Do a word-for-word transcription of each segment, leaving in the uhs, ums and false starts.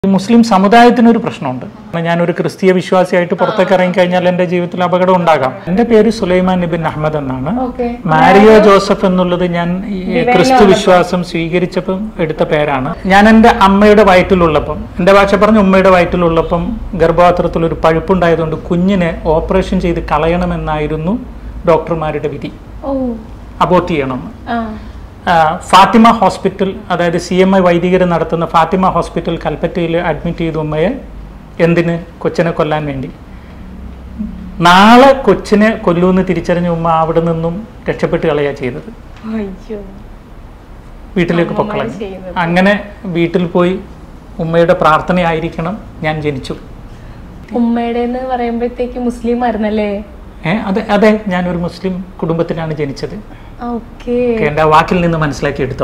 മുസ്ലിം സമുദായത്തിനൊരു പ്രശ്നമുണ്ട്. ഞാനൊരു ക്രിസ്തീയ വിശ്വാസിയായിട്ട് പുറത്തേക്ക് ഇറങ്ങി കഴിഞ്ഞാൽ എന്റെ ജീവിതത്തിൽ അപകടം ഉണ്ടാകാം. എന്റെ പേര് സുലൈമാൻ ഇബിൻ അഹമ്മദ് എന്നാണ്. മാരിയോ ജോസഫ് എന്നുള്ളത് ഞാൻ ക്രിസ്തു വിശ്വാസം സ്വീകരിച്ചപ്പം എടുത്ത പേരാണ്. ഞാൻ എന്റെ അമ്മയുടെ വയറ്റിലുള്ളപ്പം, എന്റെ ഭാഷ പറഞ്ഞ ഉമ്മയുടെ വയറ്റിലുള്ളപ്പം ഗർഭപാത്രത്തിൽ ഒരു പഴുപ്പുണ്ടായതുകൊണ്ട് കുഞ്ഞിനെ ഓപ്പറേഷൻ ചെയ്ത് കളയണമെന്നായിരുന്നു ഡോക്ടർമാരുടെ വിധി. അബോർട്ട് ചെയ്യണമെന്ന്. ഫാത്തിമ ഹോസ്പിറ്റൽ, അതായത് സി എം ഐ വൈദികർ നടത്തുന്ന ഫാത്തിമ ഹോസ്പിറ്റൽ കൽപ്പറ്റയിൽ അഡ്മിറ്റ് ചെയ്ത ഉമ്മയെ എന്തിന്? കൊച്ചിനെ കൊല്ലാൻ വേണ്ടി. നാളെ കൊച്ചിനെ കൊല്ലൂന്ന് തിരിച്ചറിഞ്ഞ ഉമ്മ അവിടെ നിന്നും രക്ഷപ്പെട്ട് കളയാ ചെയ്തത്. വീട്ടിലേക്ക് പൊക്കളഞ്ഞു. അങ്ങനെ വീട്ടിൽ പോയി ഉമ്മയുടെ പ്രാർത്ഥനയായിരിക്കണം ഞാൻ ജനിച്ചു. ഉമ്മയുടെ പറയുമ്പോഴത്തേക്ക് മുസ്ലിം ആയിരുന്നല്ലേ? ഏഹ് അതെ അതെ, ഞാനൊരു മുസ്ലിം കുടുംബത്തിലാണ് ജനിച്ചത്. എന്റെ വാക്കിൽ നിന്ന് മനസ്സിലാക്കി എടുത്തോ.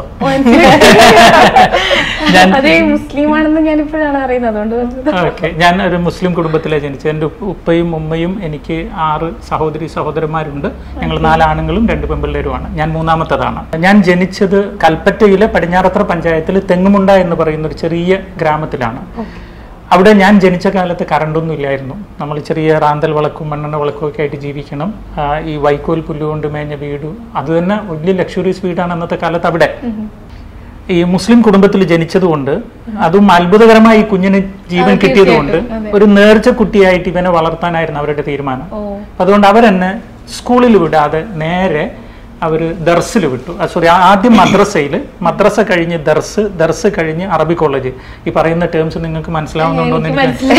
മുസ്ലിമാണെന്ന് ഞാൻ ഇപ്പോഴാണ് അറിയുന്നത്. ഓക്കെ, ഞാൻ ഒരു മുസ്ലിം കുടുംബത്തിലാണ് ജനിച്ചത്. എൻ്റെ ഉപ്പയും ഉമ്മയും എനിക്ക് ആറ് സഹോദരി സഹോദരന്മാരുണ്ട്. ഞങ്ങൾ നാലാണുങ്ങളും രണ്ട് പെൺപിള്ളേരുമാണ്. ഞാൻ മൂന്നാമത്തതാണ്. ഞാൻ ജനിച്ചത് കൽപ്പറ്റയിലെ പടിഞ്ഞാറത്ര പഞ്ചായത്തിൽ തെങ്ങുമുണ്ട എന്ന് പറയുന്ന ഒരു ചെറിയ ഗ്രാമത്തിലാണ്. അവിടെ ഞാൻ ജനിച്ച കാലത്ത് കറണ്ടൊന്നും ഇല്ലായിരുന്നു. നമ്മൾ ചെറിയ റാന്തൽ വിളക്കും മണ്ണെണ്ണ വിളക്കും ഒക്കെ ആയിട്ട് ജീവിക്കണം. ഈ വൈക്കോൽ പുല്ലുകൊണ്ട് മേഞ്ഞ വീട്, അത് തന്നെ വലിയ ലക്ഷറീസ് വീടാണ് അന്നത്തെ കാലത്ത് അവിടെ. ഈ മുസ്ലിം കുടുംബത്തിൽ ജനിച്ചതുകൊണ്ട്, അതും അത്ഭുതകരമായി ഈ കുഞ്ഞിന് ജീവൻ കിട്ടിയതുകൊണ്ട് ഒരു നേർച്ച കുട്ടിയായിട്ട് ഇവനെ വളർത്താനായിരുന്നു അവരുടെ തീരുമാനം. അതുകൊണ്ട് അവരെന്നെ സ്കൂളിൽ വിടാതെ നേരെ അവർ ദർസിൽ വിട്ടു. സോറി, ആദ്യം മദ്രസയിൽ, മദ്രസ കഴിഞ്ഞ് ദർസ്, ദർസ് കഴിഞ്ഞ് അറബി കോളേജ്. ഈ പറയുന്ന ടേംസ് നിങ്ങൾക്ക് മനസ്സിലാവുന്നുണ്ടോ എന്ന് എനിക്ക്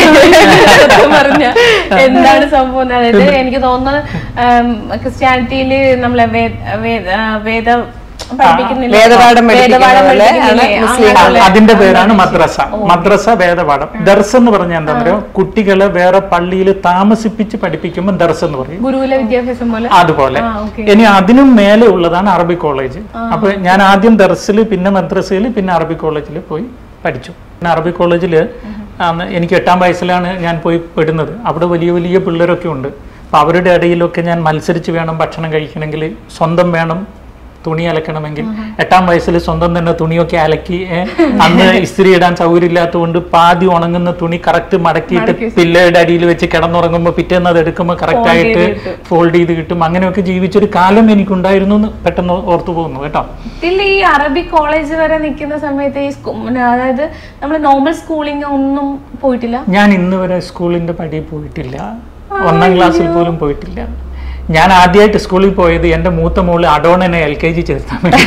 എന്താണ് സംഭവം? അതായത് എനിക്ക് തോന്നുന്നത് ക്രിസ്ത്യാനിറ്റിയിൽ നമ്മളെ വേദ അതിന്റെ പേരാണ് മദ്രസ. മദ്രസ വേദപാഠം. ദർസ് എന്ന് പറഞ്ഞാൽ എന്താ പറയുക, കുട്ടികളെ വേറെ പള്ളിയിൽ താമസിപ്പിച്ച് പഠിപ്പിക്കുമ്പോൾ ദർസ് എന്ന് പറയും, ഗുരുകുല വിദ്യാഭ്യാസം പോലെ. അതുപോലെ ഇനി അതിനും മേലെ ഉള്ളതാണ് അറബി കോളേജ്. അപ്പൊ ഞാൻ ആദ്യം ദർസിൽ, പിന്നെ മദ്രസയിൽ, പിന്നെ അറബി കോളേജിൽ പോയി പഠിച്ചു. പിന്നെ അറബി കോളേജില് എനിക്ക് എട്ടാം വയസ്സിലാണ് ഞാൻ പോയി പെടുന്നത്. അവിടെ വലിയ വലിയ പിള്ളേരൊക്കെ ഉണ്ട്. അപ്പൊ അവരുടെ ഇടയിലൊക്കെ ഞാൻ മത്സരിച്ച് വേണം ഭക്ഷണം കഴിക്കണമെങ്കിൽ, സ്വന്തം വേണം തുണി അലക്കണമെങ്കിൽ. എട്ടാം വയസ്സിൽ സ്വന്തം തന്നെ തുണിയൊക്കെ അലക്കി, അന്ന് ഇസ്തിരി ഇടാൻ സൗകര്യമില്ലാത്തതുകൊണ്ട് പാതി ഉണങ്ങുന്ന തുണി കറക്റ്റ് മടക്കിയിട്ട് പിള്ളേരുടെ അടിയിൽ വെച്ച് കിടന്നുറങ്ങുമ്പോൾ പിറ്റേന്ന് അത് എടുക്കുമ്പോൾ കറക്റ്റ് ആയിട്ട് ഫോൾഡ് ചെയ്ത് കിട്ടും. അങ്ങനെയൊക്കെ ജീവിച്ചൊരു കാലം എനിക്കുണ്ടായിരുന്നു എന്ന് പെട്ടെന്ന് ഓർത്തു പോകുന്നു കേട്ടോ. ഈ അറബി കോളേജ് വരെ നിൽക്കുന്ന സമയത്ത് അതായത് നമ്മൾ നോർമൽ സ്കൂളിംഗ് ഒന്നും പോയിട്ടില്ല? ഞാൻ ഇന്ന് വരെ സ്കൂളിന്റെ പടി പോയിട്ടില്ല. ഒന്നാം ക്ലാസ്സിൽ പോലും പോയിട്ടില്ല. ഞാൻ ആദ്യമായിട്ട് സ്കൂളിൽ പോയത് എന്റെ മൂത്ത മോള് അഡോണനെ എൽ കെ ജി ചേർത്താൻ വേണ്ടി.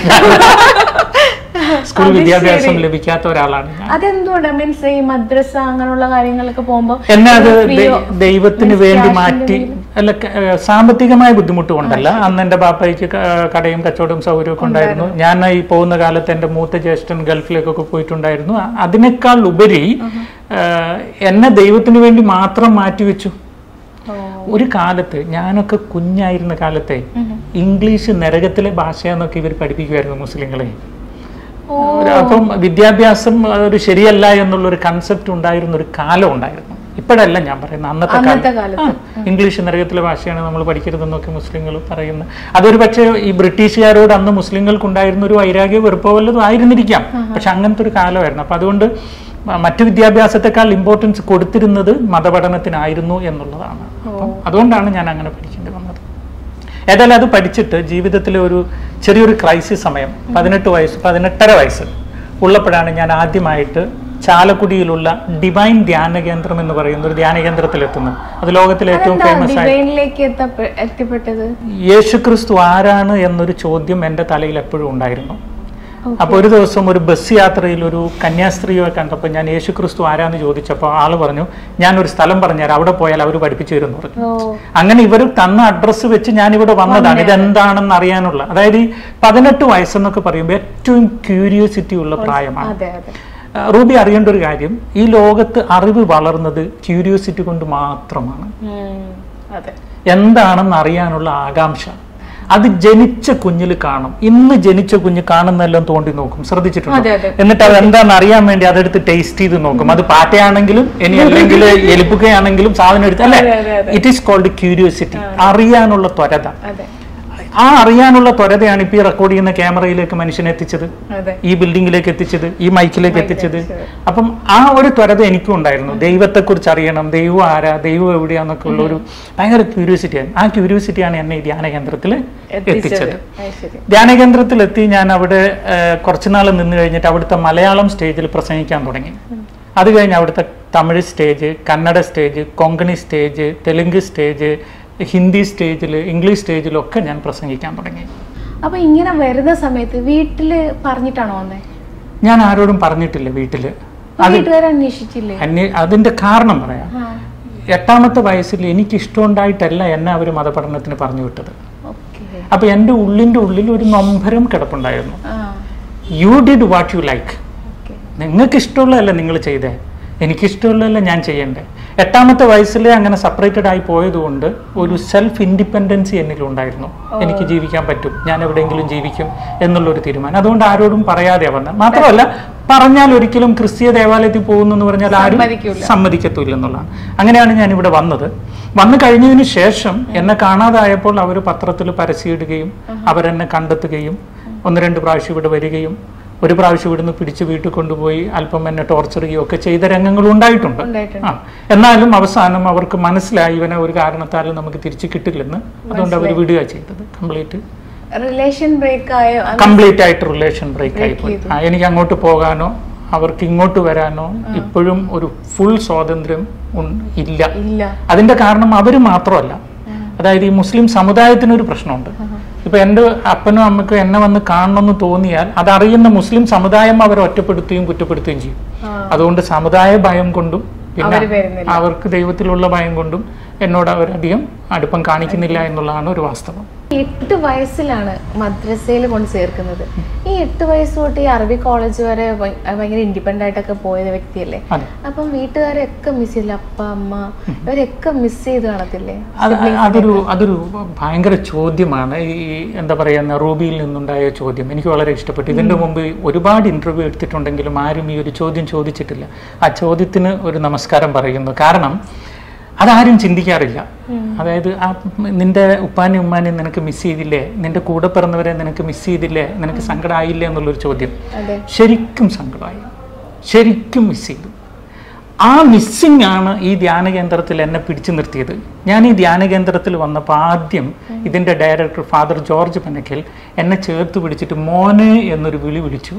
സ്കൂൾ വിദ്യാഭ്യാസം ലഭിക്കാത്ത ഒരാളാണ് ഞാൻ. അതെന്തുകൊണ്ട് മീൻസ് ഈ മദ്രസ അങ്ങനെയുള്ള കാര്യങ്ങളൊക്കെ പോകുമ്പോൾ എന്നെ അത് ദൈവത്തിന് വേണ്ടി മാറ്റി, അല്ല സാമ്പത്തികമായ ബുദ്ധിമുട്ട് കൊണ്ടല്ല. അന്ന് എന്റെ ബാപ്പയ്ക്ക് കടയും കച്ചവടവും സൗകര്യമൊക്കെ ഉണ്ടായിരുന്നു. ഞാൻ ഈ പോകുന്ന കാലത്ത് എന്റെ മൂത്ത ജ്യേഷ്ഠൻ ഗൾഫിലേക്കൊക്കെ പോയിട്ടുണ്ടായിരുന്നു. അതിനേക്കാൾ ഉപരി എന്നെ ദൈവത്തിന് വേണ്ടി മാത്രം മാറ്റിവെച്ചു. ഒരു കാലത്ത്, ഞാനൊക്കെ കുഞ്ഞായിരുന്ന കാലത്തെ ഇംഗ്ലീഷ് നരകത്തിലെ ഭാഷയെന്നൊക്കെ ഇവർ പഠിപ്പിക്കുമായിരുന്നു മുസ്ലിങ്ങളെ. അപ്പം വിദ്യാഭ്യാസം ഒരു ശരിയല്ല എന്നുള്ളൊരു കൺസെപ്റ്റ് ഉണ്ടായിരുന്ന ഒരു കാലം ഉണ്ടായിരുന്നു. ഇപ്പോഴല്ല ഞാൻ പറയുന്നത്, അന്നത്തെ കാലത്ത് ഇംഗ്ലീഷ് നരകത്തിലെ ഭാഷയാണ് നമ്മൾ പഠിക്കരുതെന്നൊക്കെ മുസ്ലിങ്ങൾ പറയുന്നത്. അതൊരു പക്ഷേ ഈ ബ്രിട്ടീഷുകാരോട് അന്ന് മുസ്ലിങ്ങൾക്കുണ്ടായിരുന്ന ഒരു വൈരാഗ്യ വെറുപ്പോ വല്ലതും ആയിരുന്നിരിക്കാം. പക്ഷെ അങ്ങനത്തെ ഒരു കാലമായിരുന്നു. അപ്പൊ അതുകൊണ്ട് മറ്റു വിദ്യാഭ്യാസത്തെക്കാൾ ഇമ്പോർട്ടൻസ് കൊടുത്തിരുന്നത് മതപഠനത്തിനായിരുന്നു എന്നുള്ളതാണ്. അപ്പം അതുകൊണ്ടാണ് ഞാൻ അങ്ങനെ പഠിക്കേണ്ടി വന്നത്. ഏതായാലും അത് പഠിച്ചിട്ട് ജീവിതത്തിലെ ഒരു ചെറിയൊരു ക്രൈസിസ് സമയം, പതിനെട്ട് വയസ്സ് പതിനെട്ടര വയസ്സ് ഉള്ളപ്പോഴാണ് ഞാൻ ആദ്യമായിട്ട് ചാലക്കുടിയിലുള്ള ഡിവൈൻ ധ്യാന കേന്ദ്രം എന്ന് പറയുന്ന ഒരു ധ്യാന കേന്ദ്രത്തിൽ എത്തുന്നത്. അത് ലോകത്തിലെ ഏറ്റവും ഫേമസ് ആയിട്ട്. യേശുക്രിസ്തു ആരാണ് എന്നൊരു ചോദ്യം എൻ്റെ തലയിൽ എപ്പോഴും ഉണ്ടായിരുന്നു. അപ്പൊ ഒരു ദിവസം ഒരു ബസ് യാത്രയിൽ ഒരു കന്യാസ്ത്രീയെ കണ്ടപ്പോൾ ഞാൻ യേശുക്രിസ്തു ആരാന്ന് ചോദിച്ചപ്പോൾ ആള് പറഞ്ഞു, ഞാനൊരു സ്ഥലം പറഞ്ഞുതരാം, അവിടെ പോയാൽ അവർ പഠിപ്പിച്ചു തരും എന്ന് പറഞ്ഞു. അങ്ങനെ ഇവർ തന്ന അഡ്രസ്സ് വെച്ച് ഞാൻ ഇവിടെ വന്നതാണ് ഇതെന്താണെന്ന് അറിയാനുള്ള. അതായത് ഈ പതിനെട്ട് വയസ്സെന്നൊക്കെ പറയുമ്പോൾ ഏറ്റവും ക്യൂരിയോസിറ്റി ഉള്ള പ്രായമാണ്. റൂബി അറിയേണ്ട ഒരു കാര്യം, ഈ ലോകത്ത് അറിവ് വളർന്നത് ക്യൂരിയോസിറ്റി കൊണ്ട് മാത്രമാണ്. എന്താണെന്ന് അറിയാനുള്ള ആകാംക്ഷ അത് ജനിച്ച കുഞ്ഞിൽ കാണും. ഇന്ന് ജനിച്ച കുഞ്ഞ് കാണുന്നെല്ലാം തോണ്ടി നോക്കും, ശ്രദ്ധിച്ചിട്ടുണ്ട്. എന്നിട്ട് അത് എന്താണെന്ന് അറിയാൻ വേണ്ടി അതെടുത്ത് ടേസ്റ്റ് ചെയ്ത് നോക്കും. അത് പാറ്റയാണെങ്കിലും ഇനി അല്ലെങ്കിൽ എലിപ്പുകയാണെങ്കിലും സാധനം എടുത്ത്, അല്ലെ, ഇറ്റ് ഈസ് കോൾഡ് ക്യൂരിയോസിറ്റി, അറിയാനുള്ള ത്വരത. ആ അറിയാനുള്ള ത്വരതയാണ് ഇപ്പൊ ഈ റെക്കോർഡ് ചെയ്യുന്ന ക്യാമറയിലേക്ക് മനുഷ്യനെ എത്തിച്ചത്, ഈ ബിൽഡിങ്ങിലേക്ക് എത്തിച്ചത്, ഈ മൈക്കിലേക്ക് എത്തിച്ചത്. അപ്പം ആ ഒരു ത്വരത എനിക്കും ഉണ്ടായിരുന്നു. ദൈവത്തെക്കുറിച്ച് അറിയണം, ദൈവം ആരാ, ദൈവം എവിടെയാന്നൊക്കെ ഉള്ള ഒരു ഭയങ്കര ക്യൂരിയോസിറ്റിയാണ്. ആ ക്യൂരിയോസിറ്റിയാണ് എന്നെ ഈ ധ്യാന കേന്ദ്രത്തിൽ എത്തിച്ചത്. ധ്യാന കേന്ദ്രത്തിലെത്തി ഞാൻ അവിടെ കുറച്ചുനാൾ നിന്ന് കഴിഞ്ഞിട്ട് അവിടുത്തെ മലയാളം സ്റ്റേജിൽ പ്രസംഗിക്കാൻ തുടങ്ങി. അത് കഴിഞ്ഞ് അവിടുത്തെ Tamil stage, Kannada stage, Konkani stage, Telugu stage, Hindi സ്റ്റേജിൽ, ഇംഗ്ലീഷ് സ്റ്റേജിലൊക്കെ ഞാൻ പ്രസംഗിക്കാൻ തുടങ്ങി. അപ്പൊ ഇങ്ങനെ വരുന്ന സമയത്ത് വീട്ടില് പറഞ്ഞിട്ടാണോ വന്നേ? ഞാൻ ആരോടും പറഞ്ഞിട്ടില്ല വീട്ടില്. അന്വേഷിച്ചില്ലേ? അതിന്റെ കാരണം പറയാം. എട്ടാമത്തെ വയസ്സിൽ എനിക്ക് ഇഷ്ടമുണ്ടായിട്ടല്ല എന്നെ അവർ മതപഠനത്തിന് പറഞ്ഞു വിട്ടത്. അപ്പൊ എൻ്റെ ഉള്ളിൻ്റെ ഉള്ളിൽ ഒരു നൊമ്പരം കിടപ്പുണ്ടായിരുന്നു. You did what you like. നിങ്ങൾക്ക് ഇഷ്ടമുള്ളതല്ല നിങ്ങൾ ചെയ്തേ, എനിക്കിഷ്ടമുള്ളതല്ല ഞാൻ ചെയ്യണ്ടേ. എട്ടാമത്തെ വയസ്സിൽ അങ്ങനെ സെപ്പറേറ്റഡ് ആയി പോയതുകൊണ്ട് ഒരു സെൽഫ് ഇൻഡിപെൻഡൻസി എന്നിലുണ്ടായിരുന്നു. എനിക്ക് ജീവിക്കാൻ പറ്റും, ഞാൻ എവിടെയെങ്കിലും ജീവിക്കും എന്നുള്ളൊരു തീരുമാനം. അതുകൊണ്ട് ആരോടും പറയാതെ വന്നത്. മാത്രമല്ല പറഞ്ഞാൽ ഒരിക്കലും ക്രിസ്തീയ ദേവാലയത്തിൽ പോകുന്നു എന്ന് പറഞ്ഞാൽ ആരും സമ്മതിക്കത്തില്ല എന്നുള്ളതാണ്. അങ്ങനെയാണ് ഞാൻ ഇവിടെ വന്നത്. വന്നു കഴിഞ്ഞതിന് ശേഷം എന്നെ കാണാതായപ്പോൾ അവർ പത്രത്തിൽ പരസ്യമിടുകയും അവരെന്നെ കണ്ടെത്തുകയും ഒന്ന് രണ്ട് പ്രാവശ്യം ഇവിടെ വരികയും ഒരു പ്രാവശ്യം ഇവിടുന്ന് പിടിച്ച് വീട്ടിൽ കൊണ്ടുപോയി അല്പം എന്നെ ടോർച്ചർ ചെയ്യുകയും ഒക്കെ ചെയ്ത രംഗങ്ങൾ ഉണ്ടായിട്ടുണ്ട്. ആ എന്നാലും അവസാനം അവർക്ക് മനസ്സിലായി ഇവനെ ഒരു കാരണത്താലും നമുക്ക് തിരിച്ചു കിട്ടില്ലെന്ന്. അതുകൊണ്ട് അവർ വിടുക ചെയ്തത്. കംപ്ലീറ്റ് റിലേഷൻ ബ്രേക്ക് ആയോ? കംപ്ലീറ്റ് ആയിട്ട് റിലേഷൻ ബ്രേക്ക് ആയിപ്പോയി. എനിക്ക് അങ്ങോട്ട് പോകാനോ അവർക്ക് ഇങ്ങോട്ട് വരാനോ ഇപ്പോഴും ഒരു ഫുൾ സ്വാതന്ത്ര്യം ഇല്ല. അതിന്റെ കാരണം അവർ മാത്രമല്ല, അതായത് ഈ മുസ്ലിം സമുദായത്തിനൊരു പ്രശ്നമുണ്ട്. ഇപ്പൊ എൻ്റെ അപ്പനും അമ്മയ്ക്കും എന്നെ വന്ന് കാണണമെന്ന് തോന്നിയാൽ അതറിയുന്ന മുസ്ലിം സമുദായം അവരെ ഒറ്റപ്പെടുത്തുകയും കുറ്റപ്പെടുത്തുകയും ചെയ്യും. അതുകൊണ്ട് സമുദായ ഭയം കൊണ്ടും പിന്നെ അവർക്ക് ദൈവത്തിലുള്ള ഭയം കൊണ്ടും എന്നോട് അവരധികം അടുപ്പം കാണിക്കുന്നില്ല എന്നുള്ളതാണ് ഒരു വാസ്തവം. എട്ട് വയസ്സിലാണ് മദ്രസയിൽ കൊണ്ട് ചേർക്കുന്നത്. ഈ എട്ട് വയസ്സ് തൊട്ട് ഈ അറബി കോളേജ് വരെ ഭയങ്കര ഇൻഡിപെൻഡന്റ് ആയിട്ടൊക്കെ പോയ വ്യക്തിയല്ലേ. അപ്പം വീട്ടുകാരെയൊക്കെ മിസ് ചെയ്യില്ല, അപ്പ അമ്മ ഇവരൊക്കെ മിസ് ചെയ്ത് കാണത്തില്ലേ? അതൊരു അതൊരു ഭയങ്കര ചോദ്യമാണ്. ഈ എന്താ പറയുക, റൂബിയിൽ നിന്നുണ്ടായ ചോദ്യം എനിക്ക് വളരെ ഇഷ്ടപ്പെട്ടു. ഇതിന്റെ മുമ്പ് ഒരുപാട് ഇന്റർവ്യൂ എടുത്തിട്ടുണ്ടെങ്കിലും ആരും ഈ ഒരു ചോദ്യം ചോദിച്ചിട്ടില്ല. ആ ചോദ്യത്തിന് ഒരു നമസ്കാരം പറയുന്നു. കാരണം അതാരും ചിന്തിക്കാറില്ല. അതായത് ആ നിന്റെ ഉപ്പാനും ഉമ്മാനെയും നിനക്ക് മിസ് ചെയ്തില്ലേ, നിന്റെ കൂടെ പിറന്നവരെ നിനക്ക് മിസ് ചെയ്തില്ലേ, നിനക്ക് സങ്കടമായില്ലേ എന്നുള്ളൊരു ചോദ്യം. ശരിക്കും സങ്കടമായി, ശരിക്കും മിസ് ചെയ്തു. ആ മിസ്സിങ് ആണ് ഈ ധ്യാന കേന്ദ്രത്തിൽ എന്നെ പിടിച്ചു നിർത്തിയത്. ഞാൻ ഈ ധ്യാന കേന്ദ്രത്തിൽ വന്നപ്പോൾ ആദ്യം ഇതിൻ്റെ ഡയറക്ടർ ഫാദർ ജോർജ് പനക്കൽ എന്നെ ചേർത്ത് പിടിച്ചിട്ട് മോനെ എന്നൊരു വിളി വിളിച്ചു.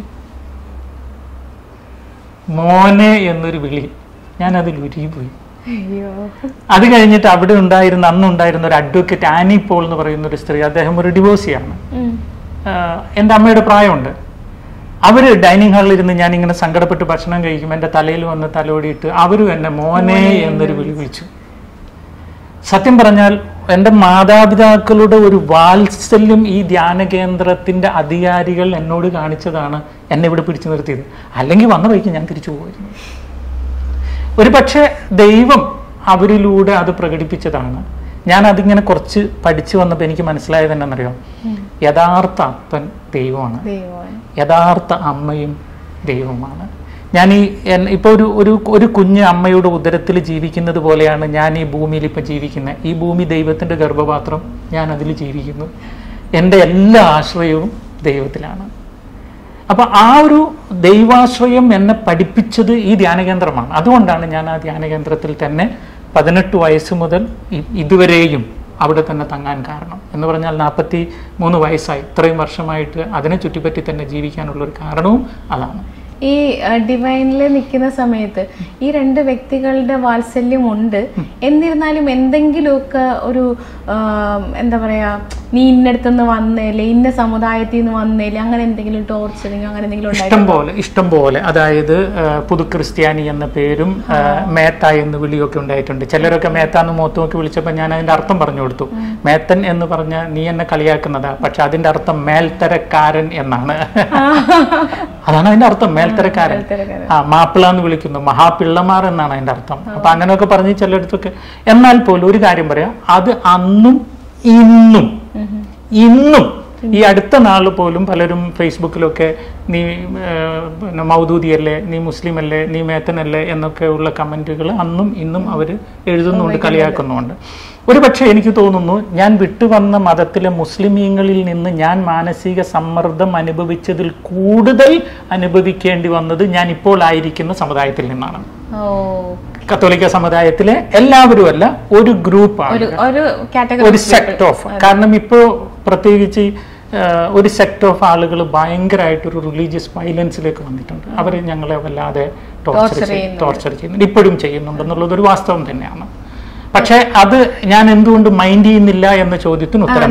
മോനെ എന്നൊരു വിളി, ഞാനതിൽ ഉരുകിപ്പോയി. അത് കഴിഞ്ഞിട്ട് അവിടെ ഉണ്ടായിരുന്ന അന്നുണ്ടായിരുന്ന ഒരു അഡ്വക്കേറ്റ് ആനി പോൾ എന്ന് പറയുന്ന ഒരു സ്ത്രീ, അദ്ദേഹം ഒരു ഡിവോഴ്സിയാണ്. എൻ്റെ അമ്മയുടെ പ്രായമുണ്ട്. അവർ ഡൈനിങ് ഹാളിൽ ഇരുന്ന് ഞാനിങ്ങനെ സങ്കടപ്പെട്ട് ഭക്ഷണം കഴിക്കും, എൻ്റെ തലയിൽ വന്ന് തലോടിയിട്ട് അവരും എന്നെ മോനെ എന്നൊരു വിളി വിളിച്ചു. സത്യം പറഞ്ഞാൽ എൻ്റെ മാതാപിതാക്കളുടെ ഒരു വാത്സല്യം ഈ ധ്യാന കേന്ദ്രത്തിൻ്റെ അധികാരികൾ എന്നോട് കാണിച്ചതാണ് എന്നെ ഇവിടെ പിടിച്ചു നിർത്തിയത്. അല്ലെങ്കിൽ വന്ന വഴിക്ക് ഞാൻ തിരിച്ചു പോകുമായിരുന്നു. ഒരു പക്ഷേ ദൈവം അവരിലൂടെ അത് പ്രകടിപ്പിച്ചതാണ്. ഞാൻ അതിങ്ങനെ കുറച്ച് പഠിച്ചു വന്നപ്പോൾ എനിക്ക് മനസ്സിലായത് എന്നറിയാം, യഥാർത്ഥ അപ്പൻ ദൈവമാണ്, യഥാർത്ഥ അമ്മയും ദൈവമാണ്. ഞാൻ ഈ ഇപ്പോൾ ഒരു ഒരു ഒരു കുഞ്ഞ് അമ്മയുടെ ഉദരത്തിൽ ജീവിക്കുന്നത് പോലെയാണ് ഞാൻ ഈ ഭൂമിയിൽ ഇപ്പം ജീവിക്കുന്നത്. ഈ ഭൂമി ദൈവത്തിൻ്റെ ഗർഭപാത്രം, ഞാൻ അതിൽ ജീവിക്കുന്നു. എൻ്റെ എല്ലാ ആശ്രയവും ദൈവത്തിലാണ്. അപ്പൊ ആ ഒരു ദൈവാശ്രയം എന്നെ പഠിപ്പിച്ചത് ഈ ധ്യാനകേന്ദ്രമാണ്. അതുകൊണ്ടാണ് ഞാൻ ആ ധ്യാനകേന്ദ്രത്തിൽ തന്നെ പതിനെട്ട് വയസ്സ് മുതൽ ഇതുവരെയും അവിടെ തന്നെ തങ്ങാൻ കാരണം. എന്ന് പറഞ്ഞാൽ നാൽപ്പത്തി മൂന്ന് വയസ്സായി, ഇത്രയും വർഷമായിട്ട് അതിനെ ചുറ്റിപ്പറ്റി തന്നെ ജീവിക്കാനുള്ള ഒരു കാരണവും അതാണ്. ഈ ഡിവൈനിൽ നിൽക്കുന്ന സമയത്ത് ഈ രണ്ട് വ്യക്തികളുടെ വാത്സല്യം ഉണ്ട്. എന്നിരുന്നാലും എന്തെങ്കിലുമൊക്കെ ഒരു എന്താ പറയാ, നീ ഇന്നടുത്തുനിന്ന് വന്നേലേ, ഇന്ന സമുദായത്തിൽ നിന്ന് വന്നേലേ, അങ്ങനെ എന്തെങ്കിലും ടോർച്ചറിങ് അങ്ങനെ എന്തെങ്കിലും ഇഷ്ടം പോലെ ഇഷ്ടം പോലെ അതായത് പുതു ക്രിസ്ത്യാനി എന്ന പേരും മേത്ത എന്ന് വിളിയൊക്കെ ഉണ്ടായിട്ടുണ്ട്. ചിലരൊക്കെ മേത്ത എന്ന് മുഖത്ത് നോക്കി വിളിച്ചപ്പോൾ ഞാൻ അതിന്റെ അർത്ഥം പറഞ്ഞു കൊടുത്തു. മേത്തൻ എന്ന് പറഞ്ഞ നീ എന്നെ കളിയാക്കുന്നതാ, പക്ഷെ അതിന്റെ അർത്ഥം മേൽത്തരക്കാരൻ എന്നാണ്. അതാണ് അതിന്റെ അർത്ഥം, മേൽത്തരക്കാരൻ. ആ മാപ്പിള എന്ന് വിളിക്കുന്നു, മഹാപിള്ളമാർ എന്നാണ് അതിന്റെ അർത്ഥം. അപ്പൊ അങ്ങനെയൊക്കെ പറഞ്ഞ് ചിലയിടത്തൊക്കെ. എന്നാൽ പോലും ഒരു കാര്യം പറയാം, അത് അന്നും ഇന്നും ഇന്നും ഈ അടുത്ത നാൾ പോലും പലരും ഫേസ്ബുക്കിലൊക്കെ നീ പിന്നെ മൗദൂദിയല്ലേ, നീ മുസ്ലിം അല്ലേ, നീ മേത്തനല്ലേ എന്നൊക്കെ ഉള്ള കമൻറ്റുകൾ അന്നും ഇന്നും അവർ എഴുതുന്നുണ്ട്, കളിയാക്കുന്നുണ്ട്. ഒരു പക്ഷേ എനിക്ക് തോന്നുന്നു ഞാൻ വിട്ടുവന്ന മതത്തിലെ മുസ്ലിമീങ്ങളിൽ നിന്ന് ഞാൻ മാനസിക സമ്മർദ്ദം അനുഭവിച്ചതിൽ കൂടുതൽ അനുഭവിക്കേണ്ടി വന്നത് ഞാൻ ഇപ്പോൾ ആയിരിക്കുന്ന സമുദായത്തിൽ നിന്നാണ്. കത്തോലിക്ക സമുദായത്തിലെ എല്ലാവരും അല്ല, ഒരു ഗ്രൂപ്പാണ്, ഒരു സെക്ട് ഓഫ്. കാരണം ഇപ്പോൾ പ്രത്യേകിച്ച് ഒരു സെക്ട് ഓഫ് ആളുകൾ ഭയങ്കരമായിട്ടൊരു റിലീജിയസ് വയലൻസിലേക്ക് വന്നിട്ടുണ്ട്. അവർ ഞങ്ങളെ വല്ലാതെ ടോർച്ചർ ടോർച്ചർ ചെയ്യുന്നുണ്ട്, ഇപ്പോഴും ചെയ്യുന്നുണ്ടെന്നുള്ളത് ഒരു വാസ്തവം തന്നെയാണ്. പക്ഷെ അത് ഞാൻ എന്തുകൊണ്ട് മൈൻഡ് ചെയ്യുന്നില്ല എന്ന ചോദ്യത്തിന് ഉത്തരം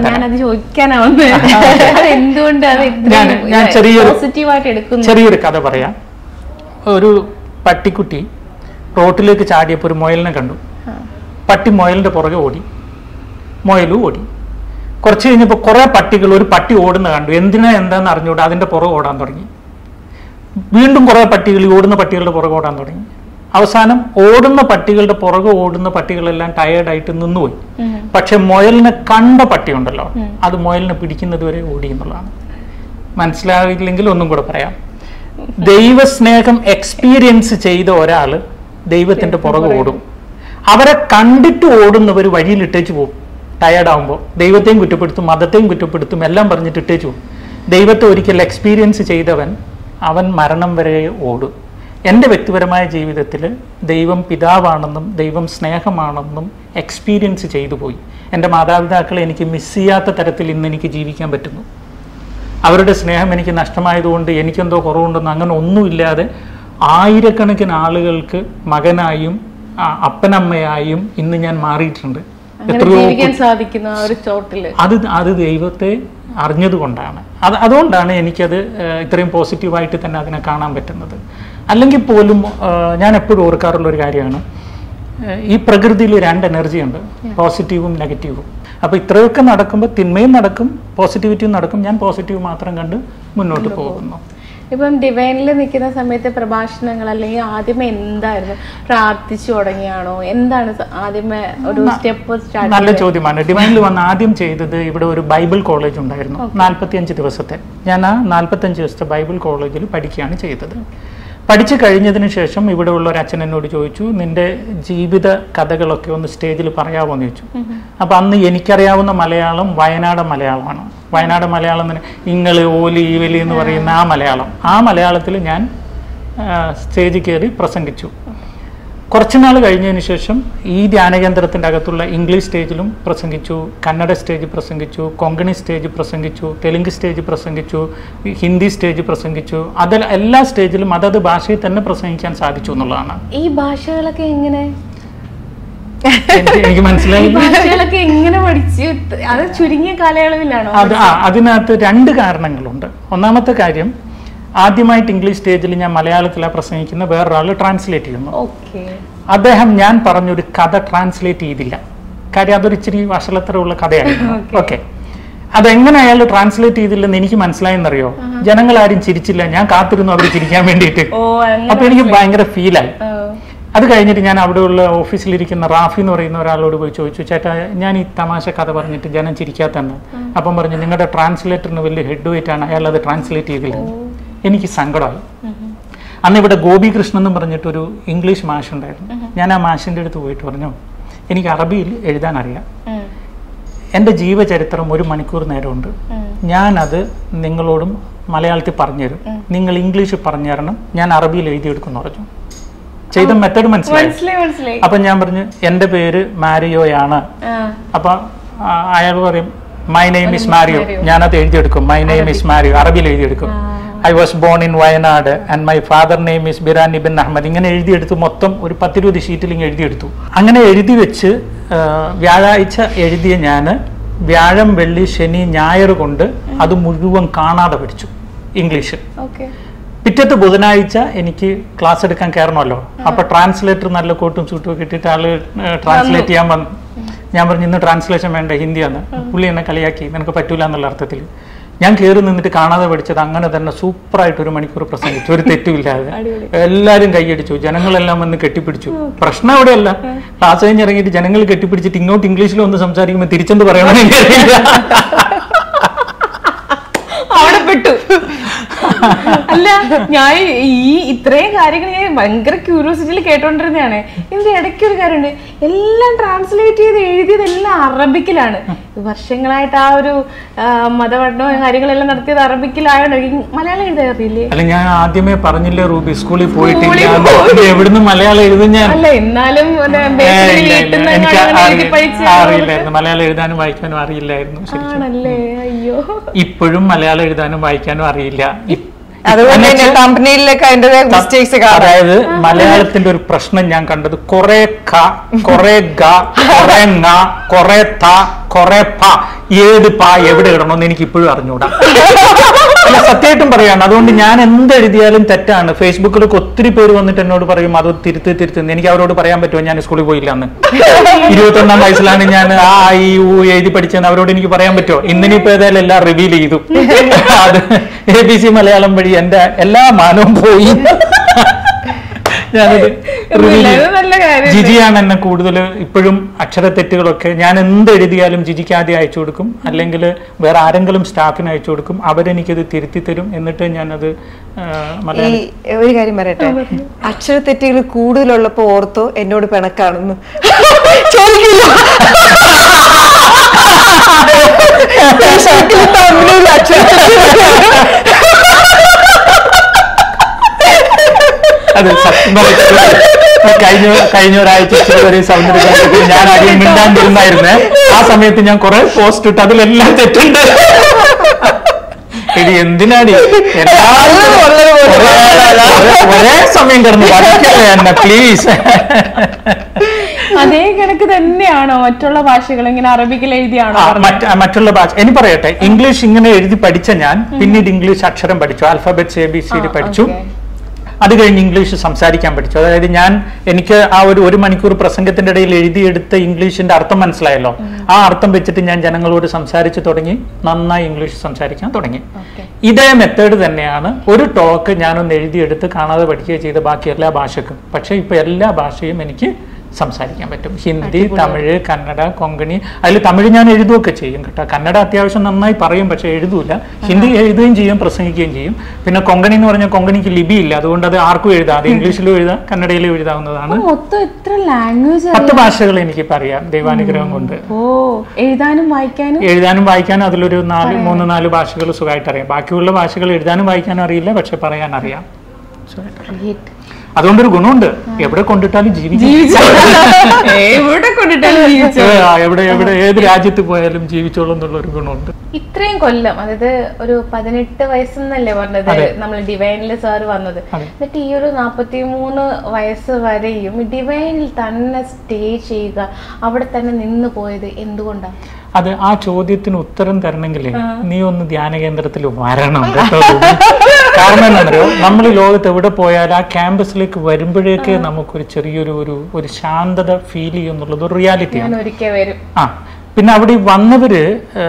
ഞാൻ ചെറിയൊരു ചെറിയൊരു കഥ പറയാം. ഒരു പട്ടിക്കുട്ടി റോട്ടിലേക്ക് ചാടിയപ്പോൾ ഒരു മുയലിനെ കണ്ടു. പട്ടി മുയലിന്റെ പുറകെ ഓടി, മുയലും ഓടി. കുറച്ച് കഴിഞ്ഞപ്പോൾ കുറെ പട്ടികൾ ഒരു പട്ടി ഓടുന്ന കണ്ടു. എന്തിനാ എന്താന്ന് അറിഞ്ഞുകൂടാ അതിന്റെ പുറകെ ഓടാൻ തുടങ്ങി. വീണ്ടും കുറെ പട്ടികൾ ഈ ഓടുന്ന പട്ടികളുടെ പുറകെ ഓടാൻ തുടങ്ങി. അവസാനം ഓടുന്ന പട്ടികളുടെ പുറകെ ഓടുന്ന പട്ടികളെല്ലാം ടയേർഡായിട്ട് നിന്നുപോയി. പക്ഷെ മുയലിനെ കണ്ട പട്ടി ഉണ്ടല്ലോ, അത് മുയലിനെ പിടിക്കുന്നത് വരെ ഓടി എന്നുള്ളതാണ്. മനസ്സിലായില്ലെങ്കിൽ ഒന്നും കൂടെ പറയാം. ദൈവസ്നേഹം എക്സ്പീരിയൻസ് ചെയ്ത ഒരാള് ദൈവത്തിന്റെ പുറകെ ഓടും. അവരെ കണ്ടിട്ട് ഓടുന്നവർ വഴിയിലിട്ടേച്ച് പോകും. ടയേർഡാകുമ്പോൾ ദൈവത്തെയും കുറ്റപ്പെടുത്തും, മതത്തെയും കുറ്റപ്പെടുത്തും, എല്ലാം പറഞ്ഞിട്ട് ഇട്ടേച്ചു പോകും. ദൈവത്തെ ഒരിക്കൽ എക്സ്പീരിയൻസ് ചെയ്തവൻ അവൻ മരണം വരെ ഓടും. എൻ്റെ വ്യക്തിപരമായ ജീവിതത്തിൽ ദൈവം പിതാവാണെന്നും ദൈവം സ്നേഹമാണെന്നും എക്സ്പീരിയൻസ് ചെയ്തു പോയി. എൻ്റെ മാതാപിതാക്കളെ എനിക്ക് മിസ് ചെയ്യാത്ത തരത്തിൽ ഇന്ന് എനിക്ക് ജീവിക്കാൻ പറ്റുന്നു. അവരുടെ സ്നേഹം എനിക്ക് നഷ്ടമായതുകൊണ്ട് എനിക്കെന്തോ കുറവുണ്ടെന്ന് അങ്ങനെ ഒന്നുമില്ലാതെ ആയിരക്കണക്കിന് ആളുകൾക്ക് മകനായും അപ്പനമ്മയായും ഇന്ന് ഞാൻ മാറിയിട്ടുണ്ട്. എത്രയോ അത് അത് ദൈവത്തെ അറിഞ്ഞതുകൊണ്ടാണ്. അത് അതുകൊണ്ടാണ് എനിക്കത് ഇത്രയും പോസിറ്റീവായിട്ട് തന്നെ അതിനെ കാണാൻ പറ്റുന്നത്. അല്ലെങ്കിൽ പോലും ഞാൻ എപ്പോഴും ഓർക്കാറുള്ള ഒരു കാര്യമാണ്, ഈ പ്രകൃതിയിൽ രണ്ട് എനർജി ഉണ്ട്, പോസിറ്റീവും നെഗറ്റീവും. അപ്പോൾ ഇത്രയൊക്കെ നടക്കുമ്പോൾ തിന്മയും നടക്കും പോസിറ്റിവിറ്റിയും നടക്കും. ഞാൻ പോസിറ്റീവ് മാത്രം കണ്ട് മുന്നോട്ട് പോകുന്നു. ഇപ്പം ഡിവൈനിൽ നിൽക്കുന്ന സമയത്ത് പ്രഭാഷണങ്ങൾ അല്ലെങ്കിൽ ആദ്യമേ എന്തായിരുന്നു, പ്രാർത്ഥിച്ചു തുടങ്ങിയാണോ, എന്താണ് ആദ്യമേ ഒരു സ്റ്റെപ്പ് സ്റ്റാർട്ട്? നല്ല ചോദ്യമാണ്. ഡിവൈനിൽ വന്ന് ആദ്യം ചെയ്തത് ഇവിടെ ഒരു ബൈബിൾ കോളേജ് ഉണ്ടായിരുന്നു, നാൽപ്പത്തിയഞ്ച് ദിവസത്തെ. ഞാൻ ആ നാൽപ്പത്തഞ്ച് ദിവസത്തെ ബൈബിൾ കോളേജിൽ പഠിക്കുകയാണ് ചെയ്തത്. പഠിച്ചു കഴിഞ്ഞതിന് ശേഷം ഇവിടെ ഉള്ള ഒരു അച്ഛൻ എന്നോട് ചോദിച്ചു, നിന്റെ ജീവിത കഥകളൊക്കെ ഒന്ന് സ്റ്റേജിൽ പറയാമോ എന്ന് ചോദിച്ചു. അപ്പം അന്ന് എനിക്കറിയാവുന്ന മലയാളം വയനാട് മലയാളമാണ്. വയനാട് മലയാളം തന്നെ ഇങ്ങള് ഓലി ഈവലി എന്ന് പറയുന്ന ആ മലയാളം. ആ മലയാളത്തിൽ ഞാൻ സ്റ്റേജിൽ കയറി പ്രസംഗിച്ചു. കുറച്ച് നാൾ കഴിഞ്ഞതിന് ശേഷം ഈ ധ്യാനകേന്ദ്രത്തിൻ്റെ അകത്തുള്ള ഇംഗ്ലീഷ് സ്റ്റേജിലും പ്രസംഗിച്ചു, കന്നഡ സ്റ്റേജ് പ്രസംഗിച്ചു, കൊങ്കണി സ്റ്റേജ് പ്രസംഗിച്ചു, തെലുങ്ക് സ്റ്റേജ് പ്രസംഗിച്ചു, ഹിന്ദി സ്റ്റേജ് പ്രസംഗിച്ചു. അതിൽ എല്ലാ സ്റ്റേജിലും അതത് ഭാഷയിൽ തന്നെ പ്രസംഗിക്കാൻ സാധിച്ചു എന്നുള്ളതാണ്. ഈ ഭാഷകളൊക്കെ എങ്ങനെ എനിക്ക് മനസ്സിലായി. ഭാഷകളൊക്കെ എങ്ങനെ പഠിച്ചു? അത് ചുരുങ്ങിയ കാലയളവിലാണോ? അത് ആ അതിനകത്ത് രണ്ട് കാരണങ്ങളുണ്ട്. ഒന്നാമത്തെ കാര്യം, ആദ്യമായിട്ട് ഇംഗ്ലീഷ് സ്റ്റേജിൽ ഞാൻ മലയാളത്തിലാണ് പ്രസംഗിക്കുന്ന, വേറൊരാൾ ട്രാൻസ്ലേറ്റ് ചെയ്യുന്നു. അദ്ദേഹം ഞാൻ പറഞ്ഞൊരു കഥ ട്രാൻസ്ലേറ്റ് ചെയ്തില്ല. കാര്യം അതൊരു ഇച്ചിരി വഷളത്തരമുള്ള കഥയായിരുന്നു. ഓക്കെ, അതെങ്ങനെ അയാൾ ട്രാൻസ്ലേറ്റ് ചെയ്തില്ലെന്ന് എനിക്ക് മനസ്സിലായെന്നറിയോ? ജനങ്ങളാരും ചിരിച്ചില്ല, ഞാൻ കാത്തിരുന്നു അവർ ചിരിക്കാൻ വേണ്ടിയിട്ട്. അപ്പൊ എനിക്ക് ഭയങ്കര ഫീലായി. അത് കഴിഞ്ഞിട്ട് ഞാൻ അവിടെയുള്ള ഓഫീസിലിരിക്കുന്ന റാഫി എന്ന് പറയുന്ന ഒരാളോട് പോയി ചോദിച്ചു, ചേട്ടാ ഞാൻ ഈ തമാശ കഥ പറഞ്ഞിട്ട് ജനം ചിരിക്കാത്തന്നെ. അപ്പം പറഞ്ഞു, നിങ്ങളുടെ ട്രാൻസ്ലേറ്ററിന് വലിയ ഹെഡ് വെയിറ്റ് ആണ്, അയാൾ അത് ട്രാൻസ്ലേറ്റ് ചെയ്തില്ല. എനിക്ക് സങ്കടമായി. അന്ന് ഇവിടെ ഗോപികൃഷ്ണൻ എന്ന് പറഞ്ഞിട്ടൊരു ഇംഗ്ലീഷ് മാഷ് ഉണ്ടായിരുന്നു. ഞാൻ ആ മാഷിൻ്റെ അടുത്ത് പോയിട്ട് പറഞ്ഞു, എനിക്ക് അറബിയിൽ എഴുതാൻ അറിയാം, എൻ്റെ ജീവചരിത്രം ഒരു മണിക്കൂർ നേരമുണ്ട്, ഞാനത് നിങ്ങളോടും മലയാളത്തിൽ പറഞ്ഞുതരും, നിങ്ങൾ ഇംഗ്ലീഷിൽ പറഞ്ഞു തരണം, ഞാൻ അറബിയിൽ എഴുതിയെടുക്കുമെന്ന് പറഞ്ഞു. ചെയ്ത മെത്തേഡ് മനസ്സിലായി. അപ്പൊ ഞാൻ പറഞ്ഞു, എൻ്റെ പേര് മാരിയോയാണ്. അപ്പൊ അയാൾ പറയും, മൈ നെയിം ഇസ് മാരിയോ. ഞാനത് എഴുതിയെടുക്കും, മൈ നെയിം ഇസ് മാരിയോ, അറബിയിൽ എഴുതിയെടുക്കും. I was born in Wayanad and my father name is Biran ibn Ahmed. ഇങ്ങനെ എഴുതിയെടുത്ത് മൊത്തം ഒരു പത്തിരുപത് ഷീറ്റിൽ ഇങ്ങനെ എഴുതിയെടുത്തു. അങ്ങനെ എഴുതി വെച്ച് വ്യാഴാഴ്ച എഴുതിയ ഞാൻ വ്യാഴം വെള്ളി ശനി ഞായർ കൊണ്ട് അത് മുഴുവൻ കാണാതെ പഠിച്ചു ഇംഗ്ലീഷ്. പിറ്റത്തെ ബുധനാഴ്ച എനിക്ക് ക്ലാസ് എടുക്കാൻ കയറണമല്ലോ. അപ്പൊ ട്രാൻസ്ലേറ്റർ നല്ല കോട്ടും സൂട്ടും ഒക്കെ ഇട്ടിട്ട് ആള് ട്രാൻസ്ലേറ്റ് ചെയ്യാൻ വന്നു. ഞാൻ പറഞ്ഞു, ഇന്ന് ട്രാൻസ്ലേഷൻ വേണ്ട, ഹിന്ദിയാണ്. പുള്ളി എന്നെ കളിയാക്കി, നിനക്ക് പറ്റൂല എന്നുള്ള അർത്ഥത്തിൽ. ഞാൻ കയറി നിന്നിട്ട് കാണാതെ പഠിച്ചത് അങ്ങനെ തന്നെ സൂപ്പറായിട്ട് ഒരു മണിക്കൂർ പ്രസംഗിച്ചു, ഒരു തെറ്റുമില്ലാതെ. എല്ലാവരും കൈയടിച്ചു, ജനങ്ങളെല്ലാം വന്ന് കെട്ടിപ്പിടിച്ചു. പ്രശ്നം അവിടെയല്ല, ക്ലാസ് കഴിഞ്ഞ് ഇറങ്ങിയിട്ട് ജനങ്ങൾ കെട്ടിപ്പിടിച്ചിട്ട് ഇങ്ങോട്ട് ഇംഗ്ലീഷിൽ ഒന്ന് സംസാരിക്കുമ്പോൾ തിരിച്ചെന്ത് പറയണമെന്ന് എനിക്കറിയില്ല. അല്ല ഞാൻ ഈ ഇത്രയും കാര്യങ്ങൾ ഞാൻ ഭയങ്കര ക്യൂരിയോസിറ്റിയിൽ കേട്ടോണ്ടിരുന്നതാണ്. ഇതിന്റെ ഇടയ്ക്ക് ഒരു കാര്യമുണ്ട്, എല്ലാം ട്രാൻസ്ലേറ്റ് ചെയ്ത് എഴുതിയതെല്ലാം അറബിക്കിലാണ്. വർഷങ്ങളായിട്ട് ആ ഒരു മതപഠനവും കാര്യങ്ങളെല്ലാം നടത്തിയത് അറബിക്കിലായോണ്ട് മലയാളം എഴുതാൻ അറിയില്ലേ? അല്ല, ഞാൻ ആദ്യമേ പറഞ്ഞില്ലേ റൂബി, സ്കൂളിൽ പോയിട്ടില്ല, എവിടുന്ന് മലയാളം എഴുതും ഞാൻ. അല്ല എന്നാലും എനിക്ക് അറിയില്ലായിരുന്നു, മലയാളം എഴുതാനും വായിക്കാനും അറിയില്ലായിരുന്നു. ആണല്ലേ? അയ്യോ. ഇപ്പോഴും മലയാളം എഴുതാനും വായിക്കാനും അറിയില്ല. അതായത് മലയാളത്തിന്റെ ഒരു പ്രശ്നം ഞാൻ കണ്ടത്, കുറെ ക, കുറെ ഗ, കുറെ ങ, കുറെ ത, കുറെ പ, ഏത് പ എവിടെ ഇടണമെന്ന് എനിക്ക് ഇപ്പോഴും അറിഞ്ഞൂടാ. അല്ല, സത്യമായിട്ടും പറയാണ്. അതുകൊണ്ട് ഞാൻ എന്തെഴുതിയാലും തെറ്റാണ്. ഫേസ്ബുക്കിലൊക്കെ ഒത്തിരി പേര് വന്നിട്ട് എന്നോട് പറയും അത് തിരുത്തി തിരുത്തുന്നു. എനിക്ക് അവരോട് പറയാൻ പറ്റുമോ ഞാൻ സ്കൂളിൽ പോയില്ല എന്ന്? ഇരുപത്തൊന്നാം വയസ്സിലാണ് ഞാൻ ആ ഈ ഊ എഴുതി പഠിച്ചതെന്ന് അവരോട് എനിക്ക് പറയാൻ പറ്റുമോ? ഇന്നിനിപ്പോ ഏതായാലും എല്ലാം റിവീൽ ചെയ്തു. അത് എ ബി സി മലയാളം വഴി എന്റെ എല്ലാ മാനവും പോയി. ഞാനത് ജിജിയാണ് എന്നെ കൂടുതൽ ഇപ്പോഴും അക്ഷരത്തെറ്റുകളൊക്കെ ഞാൻ എന്ത് എഴുതിയാലും ജിജിക്ക് ആദ്യം അയച്ചു കൊടുക്കും, അല്ലെങ്കിൽ വേറെ ആരെങ്കിലും സ്റ്റാഫിന് അയച്ചു കൊടുക്കും. അവരെനിക്കത് തിരുത്തി തരും. എന്നിട്ട് ഞാനത് ഒരു കാര്യം പറയട്ടെ, അക്ഷരത്തെറ്റുകൾ കൂടുതലുള്ളപ്പോ ഓർത്തോ എന്നോട് പിണക്കാണെന്ന് ചോദിക്കില്ല. അത് സത്യം കഴിഞ്ഞ കഴിഞ്ഞ ഒരാഴ്ച ഒരു സൗന്ദര്യ ഞാൻ അധികം മിണ്ടാണ്ടിരുന്നായിരുന്നേ. ആ സമയത്ത് ഞാൻ കുറെ പോസ്റ്റ് ഇട്ട് അതിലെല്ലാം തെറ്റുണ്ട്. ഇനി എന്തിനാണ് ഒരേ സമയം കിടന്ന് പഠിക്കല്ലേ എന്നെ പ്ലീസ്. അതേ കണക്ക് തന്നെയാണോ മറ്റുള്ള ഭാഷകൾ ഇങ്ങനെ അറബിക്കിൽ എഴുതിയാണോ? മറ്റുള്ള ഭാഷ ഇനി പറയട്ടെ, ഇംഗ്ലീഷ് ഇങ്ങനെ എഴുതി പഠിച്ച ഞാൻ പിന്നീട് ഇംഗ്ലീഷ് അക്ഷരം പഠിച്ചു, alphabets A B C D പഠിച്ചു. അത് കഴിഞ്ഞ് ഇംഗ്ലീഷ് സംസാരിക്കാൻ പഠിച്ചു. അതായത് ഞാൻ എനിക്ക് ആ ഒരു ഒരു മണിക്കൂർ പ്രസംഗത്തിന്റെ ഇടയിൽ എഴുതിയെടുത്ത ഇംഗ്ലീഷിന്റെ അർത്ഥം മനസ്സിലായല്ലോ. ആ അർത്ഥം വെച്ചിട്ട് ഞാൻ ജനങ്ങളോട് സംസാരിച്ചു തുടങ്ങി, നന്നായി ഇംഗ്ലീഷ് സംസാരിക്കാൻ തുടങ്ങി. ഇതേ മെത്തേഡ് തന്നെയാണ് ഒരു ടോക്ക് ഞാനൊന്ന് എഴുതിയെടുത്ത് കാണാതെ പഠിക്കുകയോ ചെയ്ത ബാക്കി എല്ലാ ഭാഷക്കും. പക്ഷെ ഇപ്പൊ എല്ലാ ഭാഷയും എനിക്ക് സംസാരിക്കാൻ പറ്റും. ഹിന്ദി, തമിഴ്, കന്നഡ, കൊങ്കണി. അതിൽ തമിഴ് ഞാൻ എഴുതുകയൊക്കെ ചെയ്യും കേട്ടോ. കന്നഡ അത്യാവശ്യം നന്നായി പറയും, പക്ഷെ എഴുതൂല. ഹിന്ദി എഴുതുകയും ചെയ്യും, പ്രസംഗിക്കുകയും ചെയ്യും. പിന്നെ കൊങ്കണി എന്ന് പറഞ്ഞാൽ കൊങ്കണിക്ക് ലിപിയില്ല, അതുകൊണ്ട് അത് ആർക്കും എഴുതാം. അത് ഇംഗ്ലീഷിലും എഴുതാം, കന്നഡയിലും എഴുതാവുന്നതാണ്. പത്ത് ഭാഷകൾ എനിക്കിപ്പോൾ അറിയാം ദൈവാനുഗ്രഹം കൊണ്ട്. എഴുതാനും വായിക്കാനും എഴുതാനും വായിക്കാനും അതിലൊരു നാല് മൂന്ന് നാല് ഭാഷകൾ സുഖമായിട്ട് അറിയാം. ബാക്കിയുള്ള ഭാഷകൾ എഴുതാനും വായിക്കാനും അറിയില്ല, പക്ഷെ പറയാൻ അറിയാം. അതുകൊണ്ടൊരു ഗുണമുണ്ട്, എവിടെ കൊണ്ടിട്ടാലും ജീവിക്കും. എവിടെ എവിടെ ഏത് രാജ്യത്ത് പോയാലും ജീവിച്ചോളും എന്നുള്ള ഒരു ഗുണമുണ്ട്. ഇത്രയും കൊല്ലം, അതായത് ഒരു പതിനെട്ട് വയസ്സെന്നല്ലേ പറഞ്ഞത് നമ്മൾ ഡിവൈനിൽ സാർ വന്നത്. എന്നിട്ട് ഈ ഒരു നാപ്പത്തി മൂന്ന് വയസ്സ് വരെയും ഡിവൈനിൽ തന്നെ സ്റ്റേ ചെയ്യുക, അവിടെ തന്നെ നിന്ന് പോയത് എന്തുകൊണ്ടാണ്? അത് ആ ചോദ്യത്തിന് ഉത്തരം തരണമെങ്കിലേ നീ ഒന്ന് ധ്യാന കേന്ദ്രത്തിൽ വരണം കേട്ടോ. കാരണം എന്താണെന്നറിയോ, നമ്മൾ ഈ ലോകത്ത് എവിടെ പോയാലും ആ ക്യാമ്പസിലേക്ക് വരുമ്പോഴേക്ക് നമുക്കൊരു ചെറിയൊരു ഒരു ഒരു ശാന്തത ഫീൽ ചെയ്യുന്നുള്ളത് ഒരു റിയാലിറ്റിയാണ്. ആ പിന്നെ അവിടെ വന്നവര്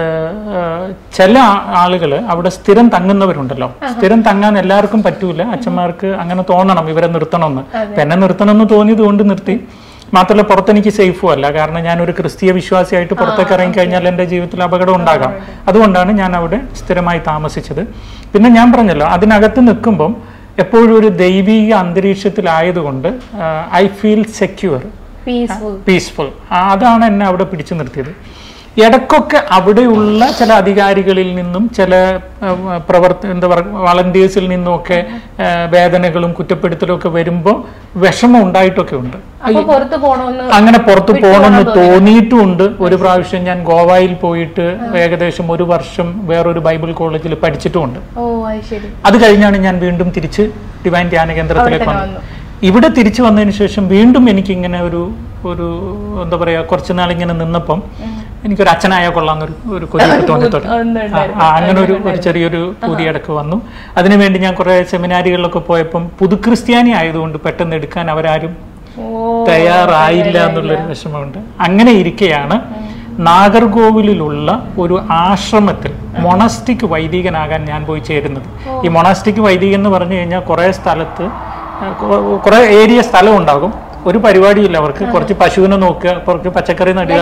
ചില ആളുകൾ അവിടെ സ്ഥിരം തങ്ങുന്നവരുണ്ടല്ലോ. സ്ഥിരം തങ്ങാൻ എല്ലാവർക്കും പറ്റൂല. അച്ഛന്മാർക്ക് അങ്ങനെ തോന്നണം ഇവരെ നിർത്തണമെന്ന്. എന്നെ നിർത്തണമെന്ന് തോന്നിയത് കൊണ്ട് നിർത്തി. മാത്രമല്ല പുറത്തെനിക്ക് സേഫും അല്ല, കാരണം ഞാനൊരു ക്രിസ്തീയ വിശ്വാസിയായിട്ട് പുറത്തേക്ക് ഇറങ്ങി കഴിഞ്ഞാൽ എൻ്റെ ജീവിതത്തിൽ അപകടം ഉണ്ടാകാം. അതുകൊണ്ടാണ് ഞാൻ അവിടെ സ്ഥിരമായി താമസിച്ചത്. പിന്നെ ഞാൻ പറഞ്ഞല്ലോ, അതിനകത്ത് നിൽക്കുമ്പം എപ്പോഴും ഒരു ദൈവിക അന്തരീക്ഷത്തിലായതുകൊണ്ട് ഐ ഫീൽ സെക്യൂർ, പീസ്ഫുൾ. അതാണ് എന്നെ അവിടെ പിടിച്ചു നിർത്തിയത്. ഇടയ്ക്കൊക്കെ അവിടെയുള്ള ചില അധികാരികളിൽ നിന്നും ചില പ്രവർത്തി എന്താ പറയുക വളണ്ടിയേഴ്സിൽ നിന്നുമൊക്കെ വേദനകളും കുറ്റപ്പെടുത്തലും ഒക്കെ വരുമ്പോൾ വിഷമം ഉണ്ടായിട്ടൊക്കെ ഉണ്ട്. അങ്ങനെ പുറത്തു പോകണമെന്ന് തോന്നിയിട്ടുമുണ്ട്. ഒരു പ്രാവശ്യം ഞാൻ ഗോവയിൽ പോയിട്ട് ഏകദേശം ഒരു വർഷം വേറൊരു ബൈബിൾ കോളേജിൽ പഠിച്ചിട്ടുമുണ്ട്. അത് കഴിഞ്ഞാണ് ഞാൻ വീണ്ടും തിരിച്ച് ഡിവൈൻ ധ്യാന കേന്ദ്രത്തിലേക്ക് വന്നത്. ഇവിടെ തിരിച്ചു വന്നതിന് ശേഷം വീണ്ടും എനിക്കിങ്ങനെ ഒരു ഒരു എന്താ പറയാ കുറച്ചു നാളിങ്ങനെ നിന്നപ്പം എനിക്കൊരു അച്ഛനായ കൊള്ളാന്നൊരു ഒരു കൊതിയൊക്കെ തോന്നിത്തോട്ടെ. അങ്ങനെ ഒരു ഒരു ചെറിയൊരു പൂതിയടക്ക് വന്നു. അതിനുവേണ്ടി ഞാൻ കുറെ സെമിനാരികളിലൊക്കെ പോയപ്പം പുതുക്രിസ്ത്യാനി ആയതുകൊണ്ട് പെട്ടെന്ന് എടുക്കാൻ അവരാരും തയ്യാറായില്ല എന്നുള്ളൊരു വിഷമമുണ്ട്. അങ്ങനെ ഇരിക്കെയാണ് നാഗർകോവിലുള്ള ഒരു ആശ്രമത്തിൽ മൊണസ്റ്റിക് വൈദികനാകാൻ ഞാൻ പോയി ചേരുന്നത്. ഈ മൊണസ്റ്റിക് വൈദികൻ എന്ന് പറഞ്ഞു കഴിഞ്ഞാൽ കുറെ സ്ഥലത്ത് കുറെ ഏരിയ സ്ഥലം ഉണ്ടാകും, ഒരു പരിപാടിയില്ല അവർക്ക്. കുറച്ച് പശുവിനെ നോക്കുക, കുറച്ച് പച്ചക്കറി നടുക,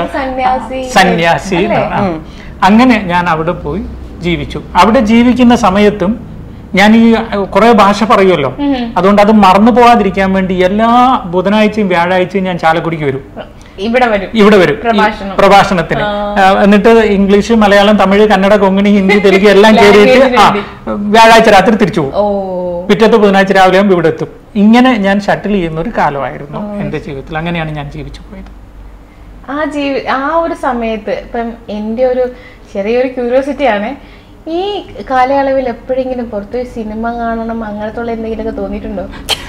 സന്യാസി. അങ്ങനെ ഞാൻ അവിടെ പോയി ജീവിച്ചു. അവിടെ ജീവിക്കുന്ന സമയത്തും ഞാൻ ഈ കുറെ ഭാഷ പറയുമല്ലോ, അതുകൊണ്ട് അത് മറന്നു പോകാതിരിക്കാൻ വേണ്ടി എല്ലാ ബുധനാഴ്ചയും വ്യാഴാഴ്ചയും ഞാൻ ചാലക്കുടിക്ക് വരും, ഇവിടെ വരും ഇവിടെ വരും പ്രഭാഷണത്തിന്. എന്നിട്ട് ഇംഗ്ലീഷ്, മലയാളം, തമിഴ്, കന്നഡ, കൊങ്ങിണി, ഹിന്ദി, തെലുങ്ക് എല്ലാം കയറിയിട്ട് ആ വ്യാഴാഴ്ച രാത്രി തിരിച്ചു പോകും. പിറ്റത്തെ ബുധനാഴ്ച രാവിലെ ആകുമ്പോൾ ഇവിടെ എത്തും. ഇങ്ങനെ ഞാൻ ഷട്ടിൽ ചെയ്യുന്ന ഒരു കാലമായിരുന്നു എന്റെ ജീവിതത്തിൽ. അങ്ങനെയാണ് ഞാൻ ജീവിച്ചു പോയത്. ആ ജീവി ആ ഒരു സമയത്ത് ഇപ്പം എൻ്റെ ഒരു ചെറിയൊരു ക്യൂരിയോസിറ്റി ആണ്, ഈ കാലയളവിൽ എപ്പോഴെങ്കിലും പുറത്തൊരു സിനിമ കാണണം അങ്ങനത്തുള്ള എന്തെങ്കിലുമൊക്കെ തോന്നിയിട്ടുണ്ടോ?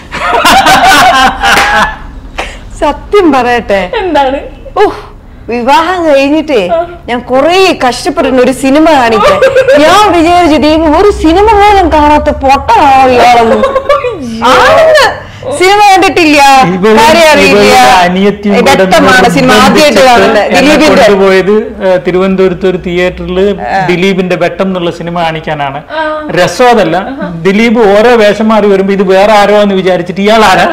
സത്യം പറയട്ടെ, എന്താണ്? ഓ, വിവാഹം കഴിഞ്ഞിട്ടേ ഞാൻ കൊറേ കഷ്ടപ്പെടുന്ന ഒരു സിനിമ കാണിക്കാൻ ഞാൻ വിചാരിച്ചിട്ട് ഒരു സിനിമ പോലും കാണാത്ത പൊട്ടനാളെന്ന്. സിനിമ കണ്ടിട്ടില്ല, വ്യക്തമാണ് സിനിമ ആദ്യമായിട്ട് കാണുന്നത്. പോയത് തിരുവനന്തപുരത്ത് ഒരു തിയേറ്ററിൽ ദിലീപിന്റെ വെട്ടം എന്നുള്ള സിനിമ കാണിക്കാനാണ്. രസം അതല്ല, ദിലീപ് ഓരോ വേഷം മാറി വരുമ്പോ ഇത് വേറെ ആരോ എന്ന് വിചാരിച്ചിട്ട് ഇയാളാണ്.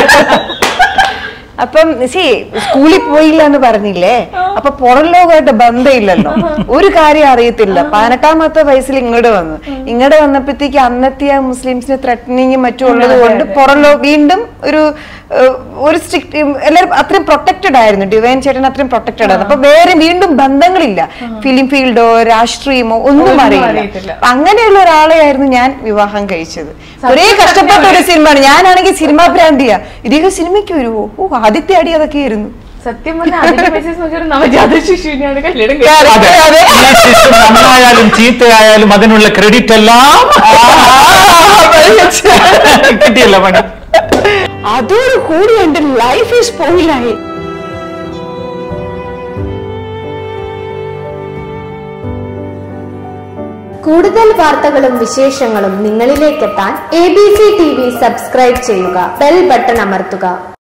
അപ്പം സി സ്കൂളിൽ പോയില്ല എന്ന് പറഞ്ഞില്ലേ, അപ്പൊ പുറം ലോകമായിട്ട് ബന്ധമില്ലല്ലോ, ഒരു കാര്യം അറിയത്തില്ല. പതിനെട്ടാമത്തെ വയസ്സിൽ ഇങ്ങോട്ട് വന്നു. ഇങ്ങോട്ട് വന്നപ്പോഴത്തേക്ക് അന്നത്തെ മുസ്ലിംസിന് ത്രെറ്റനിങ്ങും മറ്റും ഉള്ളത് കൊണ്ട് പുറം ലോ വീണ്ടും ഒരു ഒരു സ്ട്രിക്ട്, എല്ലാവരും അത്രയും പ്രൊട്ടക്റ്റഡ് ആയിരുന്നു. ഡിവൈൻ ചേട്ടൻ അത്രയും പ്രൊട്ടക്റ്റഡ് ആയിരുന്നു. അപ്പൊ വേറെ വീണ്ടും ബന്ധങ്ങളില്ല, ഫിലിം ഫീൽഡോ രാഷ്ട്രീയമോ ഒന്നും അറിയില്ല. അങ്ങനെയുള്ള ഒരാളെയായിരുന്നു ഞാൻ വിവാഹം കഴിച്ചത്. ഒരേ കഷ്ടപ്പെട്ട ഒരു സിനിമയാണ്. ഞാനാണെങ്കിൽ സിനിമാ ഭ്രാന്തിയാ. ഇദ്ദേഹം സിനിമയ്ക്ക് വരുമോ? ഓ, ആദ്യത്തെ അടി അതൊക്കെ ആയിരുന്നു. സത്യം നന്നായാലും ചീത്തയായാലും അതിനുള്ള ക്രെഡിറ്റ് എല്ലാം കിട്ടിയല്ല പണി. അതോട് കൂടി എന്റെ ലൈഫ് സ്പോയിലായി. കൂടുതൽ വാർത്തകളും വിശേഷങ്ങളും നിങ്ങളിലേക്കെത്താൻ എ ബി സി ടി വി സബ്സ്ക്രൈബ് ചെയ്യുക, ബെൽ ബട്ടൺ അമർത്തുക.